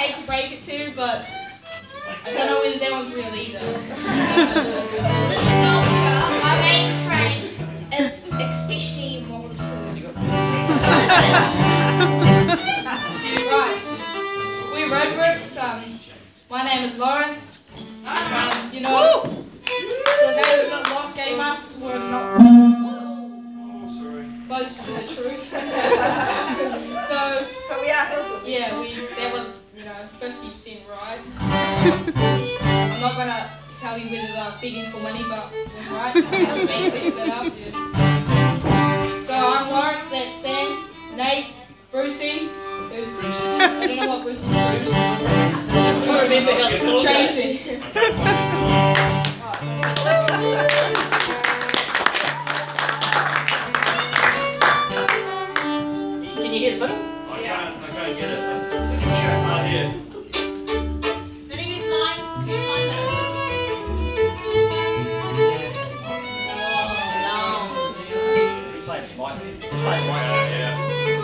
hate to break it to, but I don't know whether that one's real either. The sculpture I made in frame is especially Model 2. Right. We're Roadworks. My name is Lawrence. You know, the names that Locke gave us were not close to the truth. So, But we are helpful. yeah, that was, 50% right. I'm not gonna tell you whether they're begging for money, but it was right. I made that up. Yeah. So I'm Lawrence, that's Sam, Nate, Brucey, who's Bruce. I don't know what Brucey's Bruce. I remember how the song Tracy. Can you hear the fiddle? I can't get it. It's not here. Gonna use mine. Use mine. We played Mike. Played Mike. Yeah.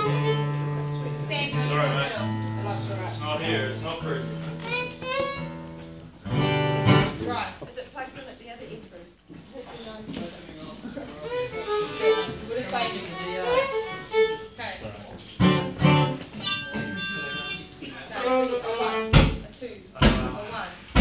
Sam. Sorry, mate. It's not here. It's not proof. Right. Is it plugged in at the other end? We'll just play. Okay. A 1, a 2, a 1.